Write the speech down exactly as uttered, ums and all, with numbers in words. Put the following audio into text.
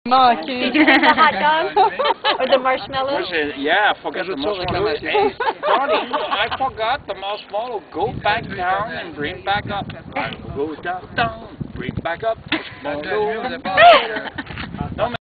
Did you eat the hot dog? Or the marshmallows? Yeah, I forgot the marshmallow. Hey, Ronnie, I forgot the marshmallow. Go back down and bring back up. Go down, down, bring back up. Marshmallow.